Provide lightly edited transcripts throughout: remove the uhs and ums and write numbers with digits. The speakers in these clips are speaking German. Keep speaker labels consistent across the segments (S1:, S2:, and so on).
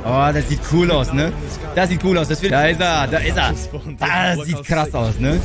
S1: Oh, das sieht cool aus, ne? Das sieht cool aus. Da ist er, da ist er. Das sieht krass aus, ne?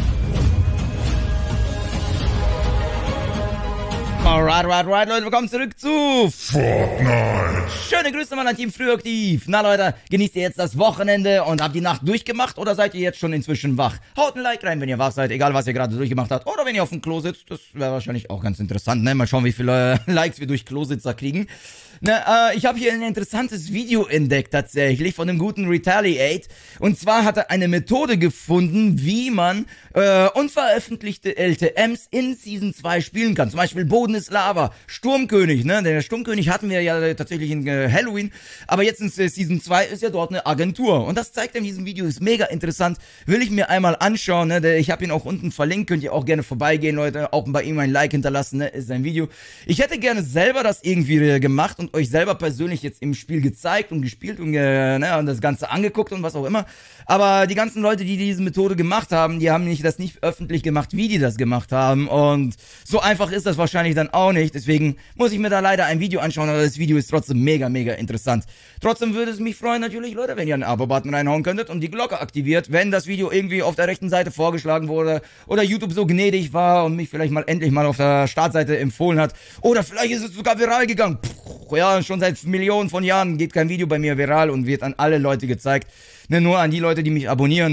S1: Alright, Leute, willkommen zurück zu Fortnite. Schöne Grüße mal an Team Frühaktiv. Na Leute, genießt ihr jetzt das Wochenende und habt die Nacht durchgemacht oder seid ihr jetzt schon inzwischen wach? Haut ein Like rein, wenn ihr wach seid, egal was ihr gerade durchgemacht habt. Oder wenn ihr auf dem Klo sitzt, das wäre wahrscheinlich auch ganz interessant, ne? Mal schauen, wie viele Likes wir durch Klositzer kriegen. Na, ich habe hier ein interessantes Video entdeckt tatsächlich von dem guten Retaliate. Und zwar hat er eine Methode gefunden, wie man unveröffentlichte LTMs in Season 2 spielen kann. Zum Beispiel Boden ist Lava, Sturmkönig, ne? Der Sturmkönig hatten wir ja tatsächlich in Halloween, aber jetzt in Season 2 ist ja dort eine Agentur. Und das zeigt er in diesem Video, ist mega interessant. Will ich mir einmal anschauen, ne? Ich habe ihn auch unten verlinkt, könnt ihr auch gerne vorbeigehen, Leute. Auch bei ihm ein Like hinterlassen, ne? Ist sein Video. Ich hätte gerne selber das irgendwie gemacht und euch selber persönlich jetzt im Spiel gezeigt und gespielt und, ne, und das Ganze angeguckt und was auch immer. Aber die ganzen Leute, die diese Methode gemacht haben, die haben das nicht öffentlich gemacht, wie die das gemacht haben. Und so einfach ist das wahrscheinlich dann auch nicht. Deswegen muss ich mir da leider ein Video anschauen, aber das Video ist trotzdem mega interessant. Trotzdem würde es mich freuen natürlich, Leute, wenn ihr einen Abo-Button reinhauen könntet und die Glocke aktiviert, wenn das Video irgendwie auf der rechten Seite vorgeschlagen wurde oder YouTube so gnädig war und mich vielleicht mal endlich mal auf der Startseite empfohlen hat. Oder vielleicht ist es sogar viral gegangen. Ja, schon seit Millionen von Jahren geht kein Video bei mir viral und wird an alle Leute gezeigt. Ne, nur an die Leute, die mich abonnieren.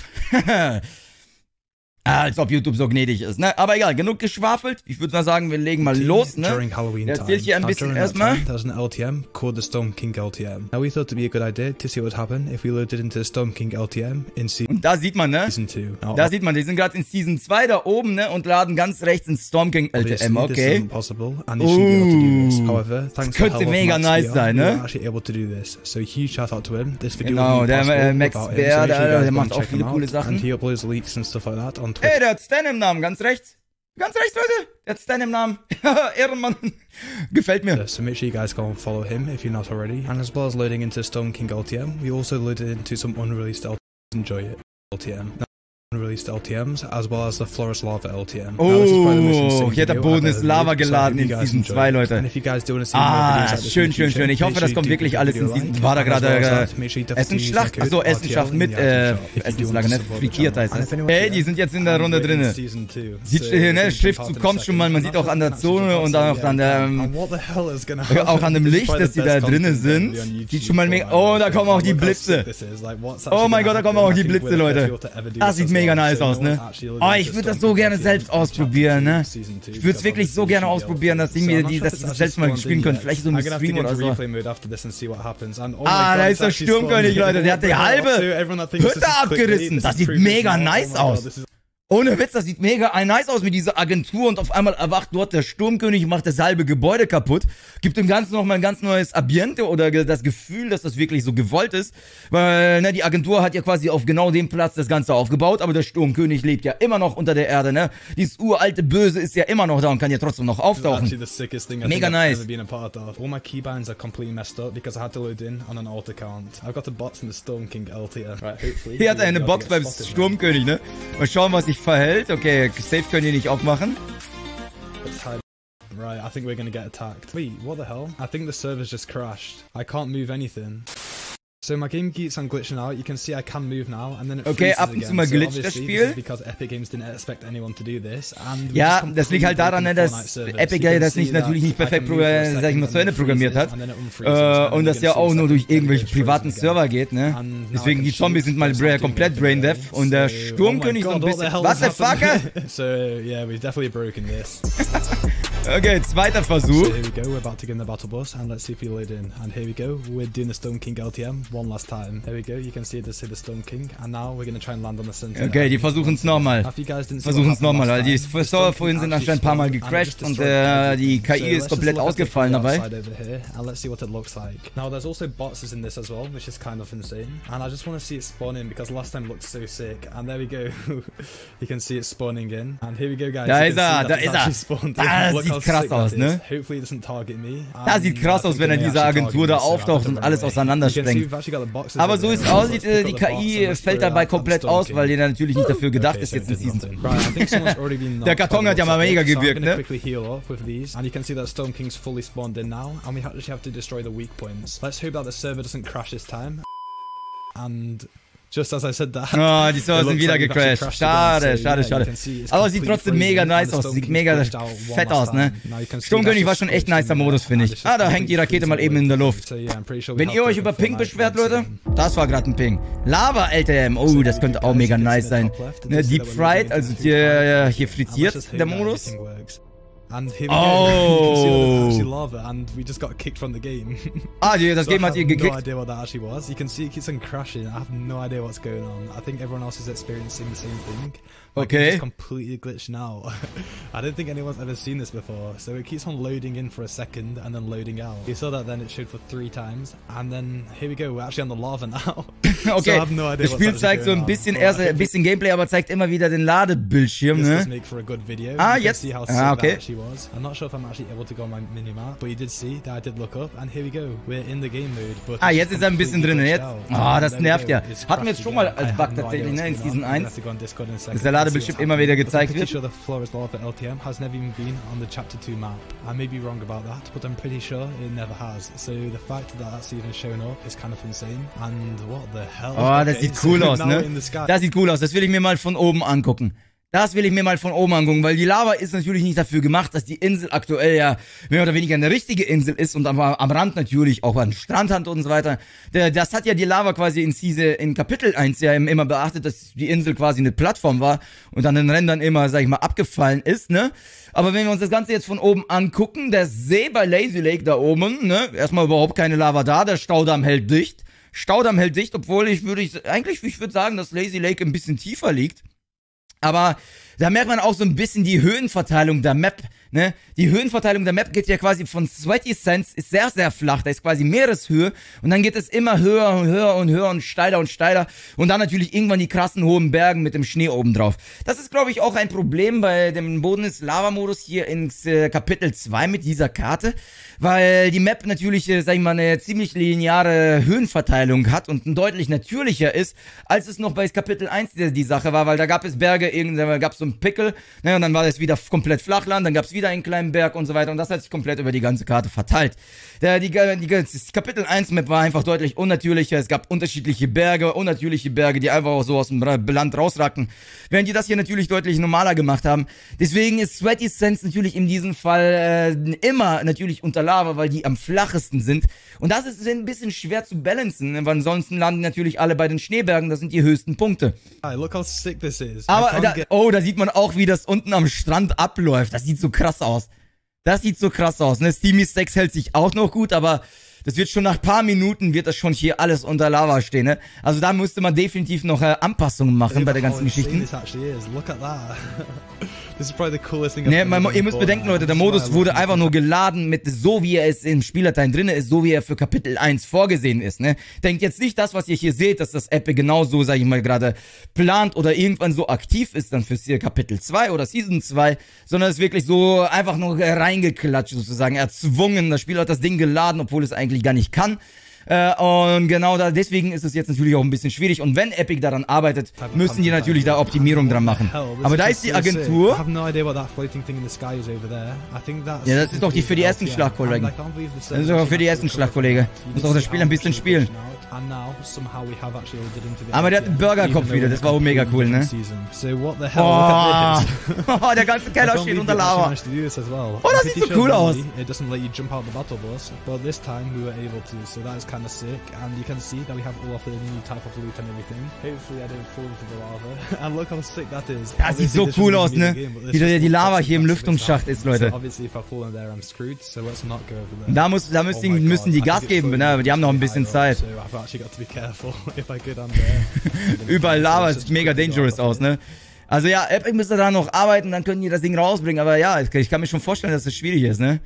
S1: Als ob YouTube so gnädig ist, ne? Aber egal, genug geschwafelt. Ich würde mal sagen, wir legen mal los, ne? Erzähl hier ein bisschen erstmal.
S2: There was an LTM called the Storm King LTM. Now we thought it'd be a good idea to see what would happen if we loaded into the Storm King LTM in
S1: Und da sieht man, ne?
S2: Season 2.
S1: Da sieht man, die sind gerade in Season 2 da oben, ne? Und laden ganz rechts ins Storm King LTM, okay? Das könnte mega nice sein, ne? Genau, der Max Bär, der macht auch viele coole Sachen. Ey, der hat Stan im Namen, ganz rechts. Ganz rechts, Leute. Der hat Stan im Namen. Ehrenmann. Gefällt mir.
S2: So make sure you guys go and follow him if you're not already. And as well as loading into Storm King LTM, we also loaded into some unreleased LTMs. Enjoy it. LTM. Unreleased LTMs, as well as the Florist Lava LTM.
S1: Oh, hier hat der Boden ist Lava geladen in Season 2, Leute. Schön. Ich hoffe, das kommt wirklich alles in Season 2. War da gerade Essensschlacht? Achso, Essensschlacht mit Essenslage, ne? Frikiert heißt das. Hey, die sind jetzt in der Runde drinne. Sieht, ne, Schriftzug kommt schon mal, man sieht auch an der Zone und auch an der, auch an dem Licht, dass die da drinnen sind. Sieht schon mal mega, oh, da kommen auch die Blitze. Oh mein Gott, da kommen auch die Blitze, Leute. Das sieht mega nice aus, ne? Oh, ich würde das so gerne selbst ausprobieren, ne? Ich würde es wirklich so gerne ausprobieren, dass ich das selbst mal spielen könnte. Vielleicht so ein Stream oder so. Da ist der Sturmkönig, Leute. Der hat die halbe Hütte abgerissen. Das sieht mega nice aus. Ohne Witz, das sieht mega nice aus mit dieser Agentur und auf einmal erwacht dort der Sturmkönig und macht das halbe Gebäude kaputt. Gibt dem Ganzen nochmal ein ganz neues Ambiente oder das Gefühl, dass das wirklich so gewollt ist. Weil, ne, die Agentur hat ja quasi auf genau dem Platz das Ganze aufgebaut, aber der Sturmkönig lebt ja immer noch unter der Erde, ne? Dieses uralte Böse ist ja immer noch da und kann ja trotzdem noch auftauchen. Mega nice.
S2: All my keybinds are completely messed up because I had to load in on an alt account. I've got a box from the Storm King LTM.
S1: Hier hat er eine Box beim Sturmkönig, ne? Mal schauen, was sich verhält. Okay, safe können die nicht aufmachen.
S2: Right, I think we're gonna get attacked. Wait, what the hell? I think the server's just crashed. I can't move anything. So my game keeps on glitching out. You can see I can move now, and then it
S1: okay, ab und zu mal glitscht das Spiel. Ja, das liegt halt daran, dass Epic das natürlich nicht perfekt sag ich mal, zu Ende programmiert hat. Und das ja auch nur durch irgendwelche privaten Server geht, ne? Deswegen die Zombies sind mal komplett brain deaf und der Sturmkönig so ein bisschen. Was the fuck?
S2: So yeah, we've definitely broken this.
S1: Okay, zweiter Versuch.
S2: So here we go, we're about to get in the battle bus and let's see if we load in. And here we go, we're doing the Storm King LTM one last time. There we go, you can see this is the Storm King and now we're gonna try and land on the center.
S1: Okay, die versuchen es nochmal. Weil die Server vorhin sind anscheinend ein paar Mal gecrashed und die KI ist komplett ausgefallen dabei.
S2: And let's see what it looks like. Now there's also boxes in this as well, which is kind of insane. And I just want to see it spawn in because last time it looked so sick. And there we go. You can see it spawning in. And here we go, guys.
S1: Da ist er. Das sieht sieht krass aus, ne? Das sieht krass aus, wenn er diese Agentur da auftaucht und alles auseinandersprengt. Aber so wie es aussieht, die KI fällt dabei komplett aus, weil die natürlich nicht dafür gedacht ist, jetzt in Season 2. Der Karton hat ja mal mega gewirkt, ne?
S2: Just as I said that,
S1: oh, die Server sind wieder gecrashed. Schade, schade, schade. Aber es sieht trotzdem mega nice aus. Sieht mega fett aus, ne? Sturmkönig war schon echt nicer Modus, finde ich. Ah, da hängt die Rakete mal eben in der Luft. Wenn ihr euch über Ping beschwert, Leute, das war gerade ein Ping. Lava LTM, oh, das könnte auch mega nice sein. Ne, Deep Fried, also hier frittiert der Modus.
S2: And here we go. You can see that actually lava, and we just got kicked from the game.
S1: Das Game hat ihr gekickt.
S2: I have no idea what that actually was. You can see it keeps on crashing. I have no idea what's going on. I think everyone else is experiencing the same thing.
S1: Okay.
S2: It's completely glitched now. I don't think anyone's ever seen this before. So it keeps on loading in for a second and then loading out. You saw that then it showed for 3 times, and then here we go. We're actually on the lava now.
S1: Okay.
S2: So I have no idea
S1: das Spiel zeigt so ein bisschen erst ein bisschen Gameplay, aber zeigt immer wieder den Ladebildschirm, ne?
S2: Make for a good video.
S1: Jetzt. Okay.
S2: I'm not sure if I'm actually able to go on my minimap, but you did see that I did look up, and here we go. We're in the game mode. But
S1: jetzt ist er ein bisschen drin. Jetzt. Das nervt ja. Hatten wir jetzt schon mal als Bug tatsächlich, ne, in Season 1. Dass der Ladebildschirm immer wieder gezeigt wird.
S2: The Flores Lava LTM has never even been on the Chapter 2 map. I may be wrong about that, but I'm pretty sure it never has. So the fact that that's even shown up is kind of insane. And what the hell?
S1: Oh, das sieht cool aus, ne? Das sieht cool aus. Das will ich mir mal von oben angucken. Das will ich mir mal von oben angucken, weil die Lava ist natürlich nicht dafür gemacht, dass die Insel aktuell ja mehr oder weniger eine richtige Insel ist und am Rand natürlich auch ein Strand hat und so weiter. Das hat ja die Lava quasi in Kapitel 1 ja immer beachtet, dass die Insel quasi eine Plattform war und an den Rändern immer, sag ich mal, abgefallen ist, ne? Aber wenn wir uns das Ganze jetzt von oben angucken, der See bei Lazy Lake da oben, ne? Erstmal überhaupt keine Lava da, der Staudamm hält dicht. Staudamm hält dicht, obwohl ich würde sagen, dass Lazy Lake ein bisschen tiefer liegt. Aber da merkt man auch so ein bisschen die Höhenverteilung der Map, ne? Die Höhenverteilung der Map geht ja quasi von Sweaty Sands, ist sehr, sehr flach, da ist quasi Meereshöhe und dann geht es immer höher und höher und höher und steiler und dann natürlich irgendwann die krassen hohen Bergen mit dem Schnee oben drauf. Das ist, glaube ich, auch ein Problem bei dem Boden-ist-Lava-Modus hier ins Kapitel 2 mit dieser Karte, weil die Map natürlich, sag ich mal, eine ziemlich lineare Höhenverteilung hat und deutlich natürlicher ist, als es noch bei Kapitel 1 die Sache war, weil da gab es Berge, da gab es so einen Pickel, ne, und dann war es wieder komplett Flachland, dann gab es wieder einen kleinen Berg und so weiter und das hat sich komplett über die ganze Karte verteilt. Die Kapitel 1 Map war einfach deutlich unnatürlicher, es gab unnatürliche Berge, die einfach auch so aus dem Land rausragten, während die das hier natürlich deutlich normaler gemacht haben. Deswegen ist Sweaty Sands natürlich in diesem Fall immer natürlich unter Lava, weil die am flachesten sind und das ist ein bisschen schwer zu balancen, weil ansonsten landen natürlich alle bei den Schneebergen, das sind die höchsten Punkte.
S2: Look how sick this is.
S1: Aber da sieht man auch, wie das unten am Strand abläuft. Das sieht so krass aus. Ne? Steamy Stacks hält sich auch noch gut, aber das wird schon nach ein paar Minuten wird das schon hier alles unter Lava stehen, ne? Also da müsste man definitiv noch Anpassungen machen bei der ganzen Geschichte. Ne, ihr müsst bedenken, Leute, der Modus wurde einfach nur geladen mit so, wie er es im Spieldateien drin ist, so wie er für Kapitel 1 vorgesehen ist, ne? Denkt jetzt nicht das, was ihr hier seht, dass das Epic genauso, sag ich mal, gerade plant oder irgendwann so aktiv ist dann für Kapitel 2 oder Season 2, sondern es ist wirklich so einfach nur reingeklatscht sozusagen, erzwungen. Das Spiel hat das Ding geladen, obwohl es eigentlich gar nicht kann. Und genau deswegen ist es jetzt natürlich auch ein bisschen schwierig. Und wenn Epic daran arbeitet, müssen die natürlich da Optimierung dran machen. Aber da ist die Agentur. Ja, das ist doch die für die ersten Schlagkollegen. Das ist doch für die ersten Schlagkollege. Muss doch das Spiel ein bisschen spielen. Aber der hat einen Burgerkopf wieder, das war auch mega cool, ne? Oh, der ganze Keller steht unter Lava. Oh, das sieht so cool aus. Kind of sick, and you can see that we have all of the new type of loot and everything. Hopefully I don't fall into the lava. And look how sick that is. Das sieht so cool aus, ne? Wie die Lava hier im Lüftungsschacht ist, Leute. Da müssen die Gas geben, ne? Aber die haben noch ein bisschen Zeit. Überall Lava, sieht mega dangerous aus, ne? Also ja, Epic müsste da noch arbeiten, dann können die das Ding rausbringen, aber ja, ich kann mir schon vorstellen, dass das schwierig ist, ne?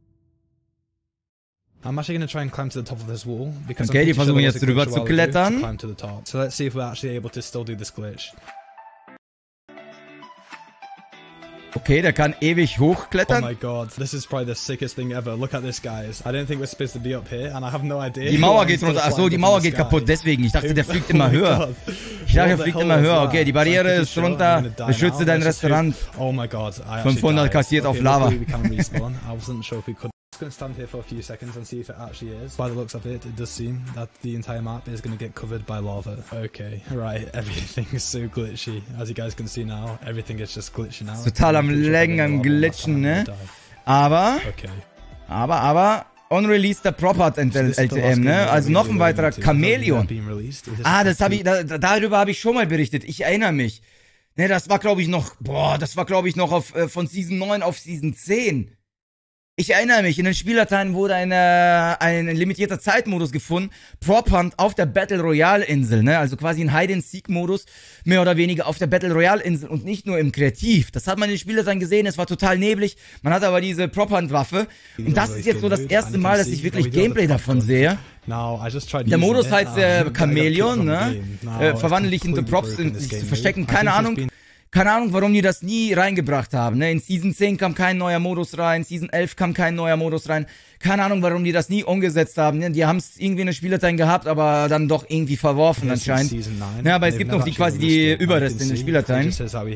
S2: I'm actually going to try and climb to the top of this wall because
S1: okay, die versuchen jetzt drüber zu klettern.
S2: So let's see if we're actually able to still do this glitch.
S1: Okay, der kann ewig
S2: Oh
S1: hochklettern.
S2: my god, this is probably the sickest thing ever. Look at this, guys. I don't think we're supposed to be up here, and I have no idea.
S1: Die Mauer geht runter. Achso, die Mauer geht kaputt, deswegen. Ich dachte, der fliegt immer höher. Ich dachte, er fliegt immer höher. Okay, die Barriere ist runter. Beschütze dein Restaurant.
S2: Oh my god,
S1: 500 kassiert auf Lava.
S2: Just gonna stand here for a few seconds and see if it actually is. By the looks of it, it does seem that the entire map is gonna get covered by lava. Okay, right, everything is so glitchy. As you guys can see now, everything is just glitching out.
S1: Total am Laggen, am Glitchen, ne? Aber, unreleased Prop-Art LTM, ne? Also noch ein weiterer Chamäleon. Ah, das habe ich, darüber habe ich schon mal berichtet. Ich erinnere mich. Ne, das war glaube ich noch, von Season 9 auf Season 10. Ich erinnere mich, in den Spieldateien wurde ein limitierter Zeitmodus gefunden, Prop Hunt auf der Battle Royale Insel, ne? Also quasi ein Hide-and-Seek-Modus, mehr oder weniger auf der Battle Royale Insel und nicht nur im Kreativ. Das hat man in den Spieldateien gesehen, es war total neblig, man hat aber diese Prop Hunt Waffe und das ist jetzt so das erste Mal, dass ich wirklich Gameplay davon sehe. Der Modus heißt Chamäleon, ne? Verwandle dich in Props, sich zu verstecken, keine Ahnung, warum die das nie reingebracht haben, ne? In Season 10 kam kein neuer Modus rein, Season 11 kam kein neuer Modus rein. Keine Ahnung, warum die das nie umgesetzt haben, ne? Die haben es irgendwie in den Spieldateien gehabt, aber dann doch irgendwie verworfen anscheinend. Ja, aber es gibt noch quasi die Überreste in den Spieldateien.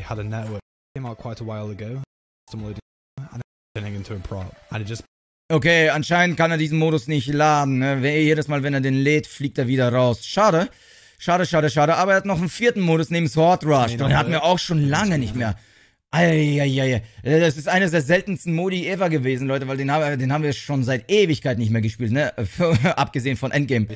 S1: Okay, anscheinend kann er diesen Modus nicht laden, ne? Jedes Mal, wenn er den lädt, fliegt er wieder raus. Schade. Aber er hat noch einen vierten Modus namens Horde Rush. Den hatten wir auch schon lange nicht mehr. Eieieiei. Das ist eines der seltensten Modi ever gewesen, Leute, weil den haben wir schon seit Ewigkeit nicht mehr gespielt, ne? Abgesehen von Endgame.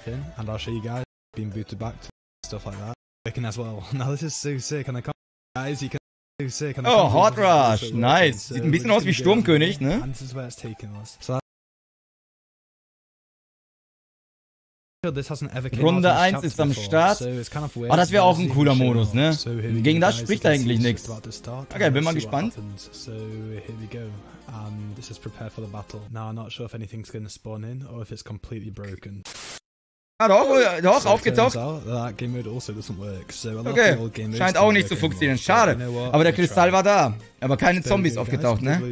S1: Oh, Horde Rush. Nice. Sieht ein bisschen aus wie Sturmkönig, ne? Runde 1 ist am Start. Oh, das wäre auch ein cooler Modus, ne? Gegen das spricht eigentlich nichts. Okay, bin mal gespannt. Ah, doch, aufgetaucht. Okay, scheint auch nicht zu funktionieren. Schade. Aber der Kristall war da. Aber keine Zombies aufgetaucht, ne?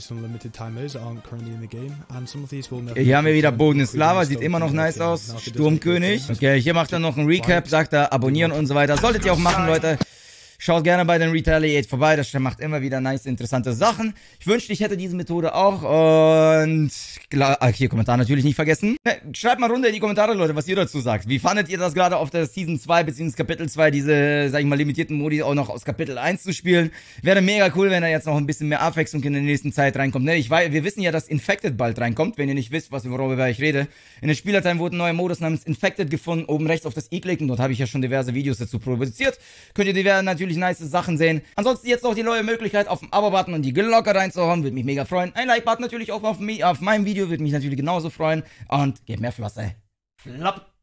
S1: Hier haben wir wieder Boden ist Lava. Sieht immer noch nice aus. Sturmkönig. Okay, hier macht er noch ein Recap. Sagt er, abonnieren und so weiter. Solltet ihr auch machen, Leute. Schaut gerne bei den Retaliate vorbei, das macht immer wieder nice, interessante Sachen. Ich wünschte, ich hätte diese Methode auch und hier Kommentar natürlich nicht vergessen. Schreibt mal runter in die Kommentare, Leute, was ihr dazu sagt. Wie fandet ihr das gerade auf der Season 2 bzw. Kapitel 2, diese, sag ich mal, limitierten Modi auch noch aus Kapitel 1 zu spielen? Wäre mega cool, wenn da jetzt noch ein bisschen mehr Abwechslung in der nächsten Zeit reinkommt. Ne? Wir wissen ja, dass Infected bald reinkommt, wenn ihr nicht wisst, worüber ich rede. In den Spielerteilen wurde ein neuer Modus namens Infected gefunden, oben rechts auf das i klicken, dort habe ich ja schon diverse Videos dazu produziert. Könnt ihr natürlich nice Sachen sehen. Ansonsten jetzt noch die neue Möglichkeit, auf den Abo-Button und die Glocke reinzuhauen, würde mich mega freuen. Ein Like-Button natürlich auch auf meinem Video, würde mich natürlich genauso freuen. Und gebt mehr Flosse. Flop.